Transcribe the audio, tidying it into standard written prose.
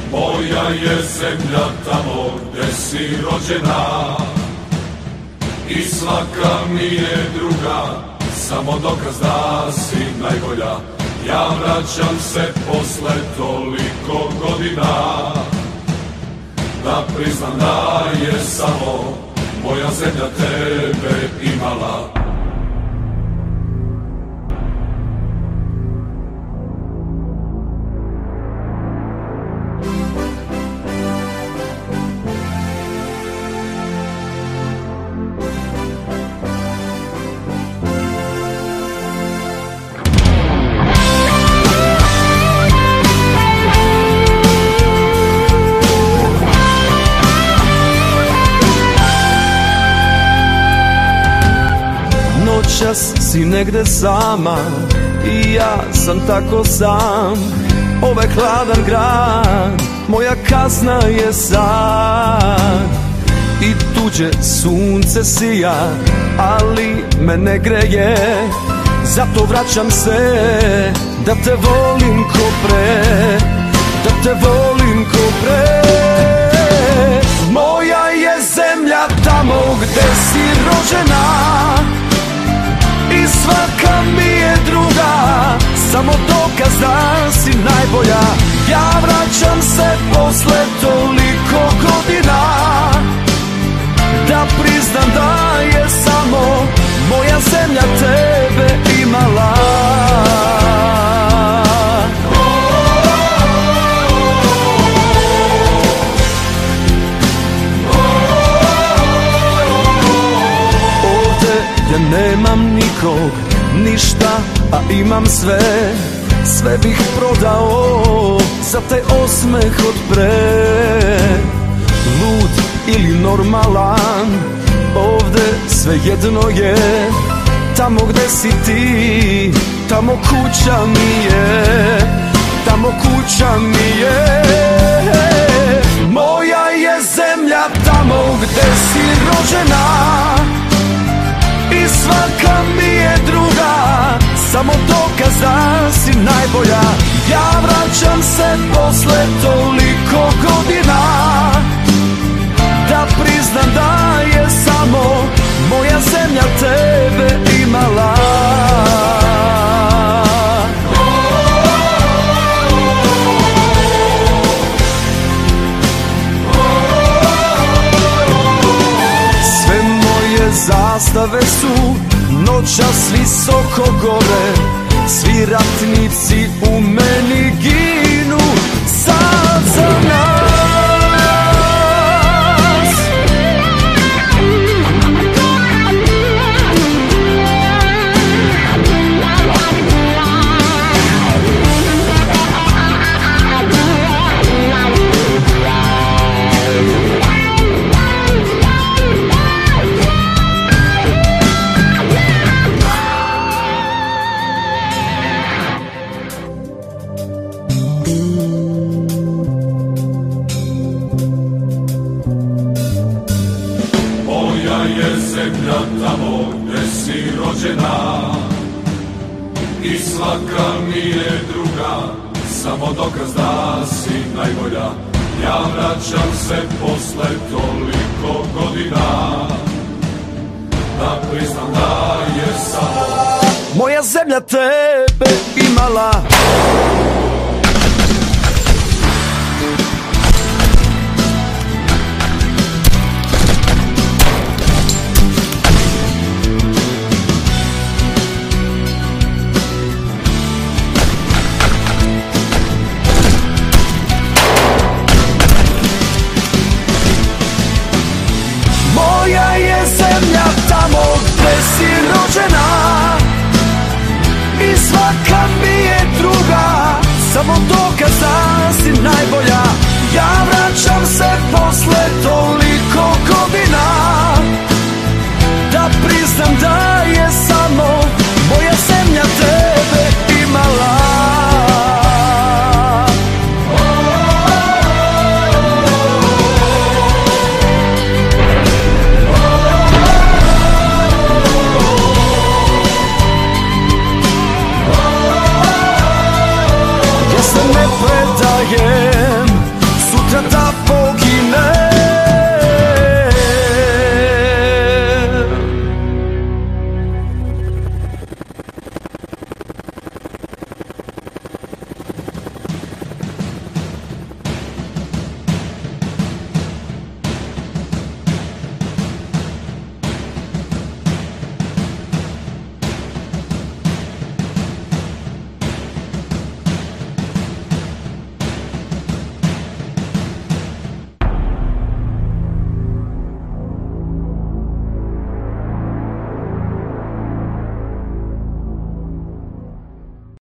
Moja je zemlja tamo gde si rođena i svaka mi je druga, samo dokaz da si najbolja. Ja vraćam se posle toliko godina da priznam da je samo moja zemlja tebe imala. Noćas si negde sama i ja sam tako sam. Ovaj hladan grad, moja kazna je sad. I tuđe sunce sija, ali me ne greje. Zato vraćam se da te volim ko pre, da te volim ko pre. Moja je zemlja tamo gde si rođena i svaka mi je druga, samo dokaz da si najbolja. Ja vraćam se posle toliko godina da priznam da je samo moja zemlja tebe imala. Ovde ja nemam nikog, ništa, a imam sve. Sve bih prodao za taj osmeh od pre. Lud ili normalan, ovde sve jedno je. Tamo gde si ti, tamo kuća mi je, tamo kuća mi je. Moja je zemlja tamo gde si rođena i svaka mi je druga, samo dokaz da si najbolja. Ja vraćam se posle toliko godina da priznam da je samo moja zemlja tebe imala. Sve moje zastave su noćas visoko gore, svi ratnici u meni ginu sad za nas. Moja je zemlja tamo gde si rođena i svaka mi je druga, samo dokaz da si najbolja. Ja vraćam se posle toliko godina da priznam da je samo moja zemlja tebe imala.